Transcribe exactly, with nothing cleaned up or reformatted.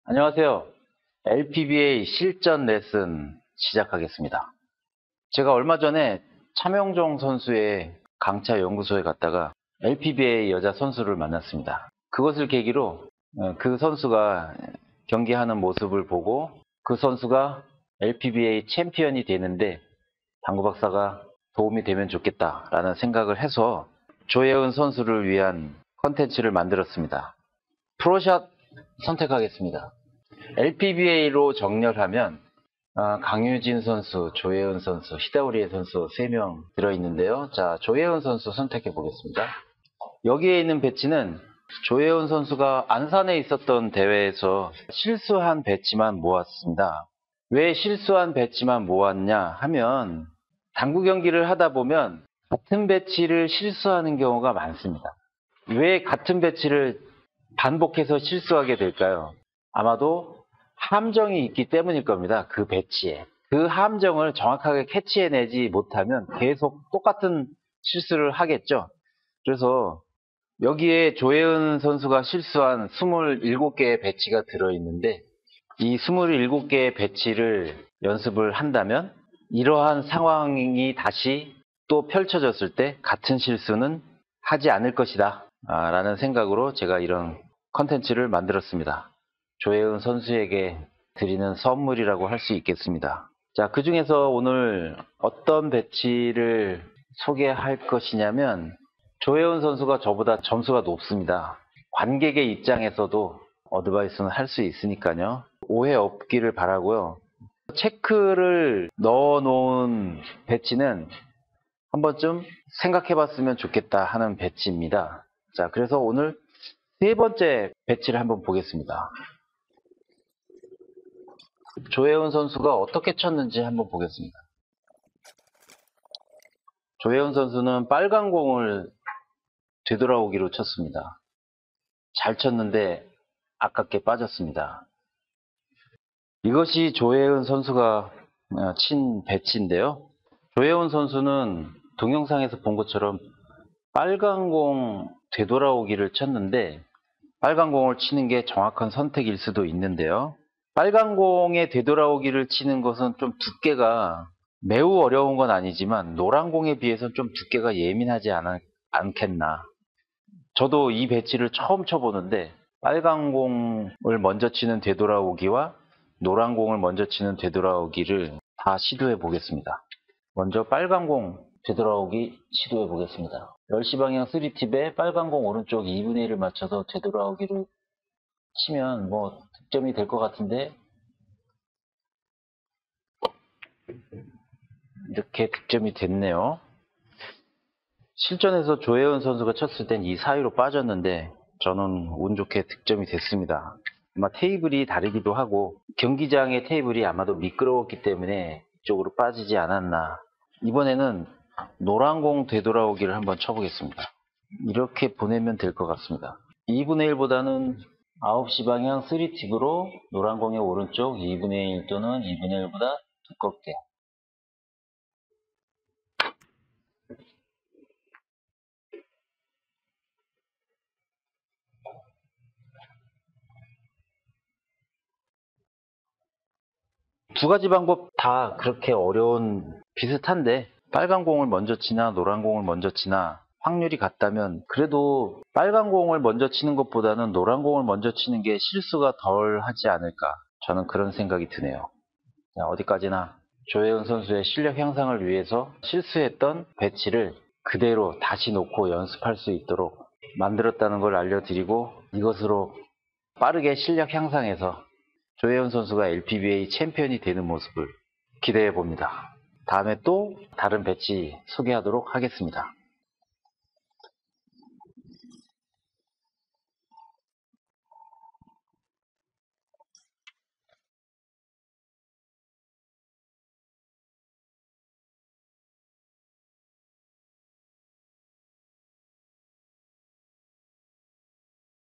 안녕하세요. 엘피비에이 실전 레슨 시작하겠습니다. 제가 얼마 전에 차명종 선수의 강차 연구소에 갔다가 엘피비에이 여자 선수를 만났습니다. 그것을 계기로 그 선수가 경기하는 모습을 보고 그 선수가 엘피비에이 챔피언이 되는데 당구 박사가 도움이 되면 좋겠다라는 생각을 해서 조혜은 선수를 위한 컨텐츠를 만들었습니다. 프로샷 선택하겠습니다. 엘피비에이로 정렬하면 강유진 선수, 조혜은 선수, 히다우리에 선수 세 명 들어있는데요. 자, 조혜은 선수 선택해 보겠습니다. 여기에 있는 배치는 조혜은 선수가 안산에 있었던 대회에서 실수한 배치만 모았습니다. 왜 실수한 배치만 모았냐 하면 당구 경기를 하다 보면 같은 배치를 실수하는 경우가 많습니다. 왜 같은 배치를 반복해서 실수하게 될까요? 아마도 함정이 있기 때문일 겁니다. 그 배치에. 그 함정을 정확하게 캐치해내지 못하면 계속 똑같은 실수를 하겠죠. 그래서 여기에 조혜은 선수가 실수한 스물일곱 개의 배치가 들어있는데 이 스물일곱 개의 배치를 연습을 한다면 이러한 상황이 다시 또 펼쳐졌을 때 같은 실수는 하지 않을 것이다 라는 생각으로 제가 이런 컨텐츠를 만들었습니다. 조혜은 선수에게 드리는 선물이라고 할 수 있겠습니다. 자, 그 중에서 오늘 어떤 배치를 소개할 것이냐면 조혜은 선수가 저보다 점수가 높습니다. 관객의 입장에서도 어드바이스는 할 수 있으니까요. 오해 없기를 바라고요. 체크를 넣어 놓은 배치는 한 번쯤 생각해 봤으면 좋겠다 하는 배치입니다. 자, 그래서 오늘 세 번째 배치를 한번 보겠습니다. 조혜은 선수가 어떻게 쳤는지 한번 보겠습니다. 조혜은 선수는 빨간 공을 되돌아오기로 쳤습니다. 잘 쳤는데 아깝게 빠졌습니다. 이것이 조혜은 선수가 친 배치인데요. 조혜은 선수는 동영상에서 본 것처럼 빨간 공 되돌아오기를 쳤는데 빨간 공을 치는 게 정확한 선택일 수도 있는데요. 빨간 공에 되돌아오기를 치는 것은 좀 두께가 매우 어려운 건 아니지만 노란 공에 비해서는 좀 두께가 예민하지 않, 않겠나. 저도 이 배치를 처음 쳐보는데 빨간 공을 먼저 치는 되돌아오기와 노란 공을 먼저 치는 되돌아오기를 다 시도해 보겠습니다. 먼저 빨간 공 되돌아오기 시도해 보겠습니다. 열 시 방향 삼 팁에 빨간 공 오른쪽 이분의 일을 맞춰서 되돌아오기를 치면 뭐 득점이 될 것 같은데 이렇게 득점이 됐네요. 실전에서 조혜은 선수가 쳤을 땐 이 사이로 빠졌는데 저는 운 좋게 득점이 됐습니다. 아마 테이블이 다르기도 하고 경기장의 테이블이 아마도 미끄러웠기 때문에 이쪽으로 빠지지 않았나. 이번에는 노란 공 되돌아오기를 한번 쳐보겠습니다. 이렇게 보내면 될 것 같습니다. 이분의 일보다는 아홉 시 방향 삼 팁으로 노란 공의 오른쪽 이분의 일 또는 이분의 일보다 두껍게. 두 가지 방법 다 그렇게 어려운 비슷한데 빨간 공을 먼저 치나 노란 공을 먼저 치나 확률이 같다면 그래도 빨간 공을 먼저 치는 것보다는 노란 공을 먼저 치는 게 실수가 덜 하지 않을까 저는 그런 생각이 드네요. 자, 어디까지나 조혜은 선수의 실력 향상을 위해서 실수했던 배치를 그대로 다시 놓고 연습할 수 있도록 만들었다는 걸 알려드리고 이것으로 빠르게 실력 향상해서 조혜은 선수가 엘피비에이 챔피언이 되는 모습을 기대해 봅니다. 다음에 또 다른 배치 소개하도록 하겠습니다.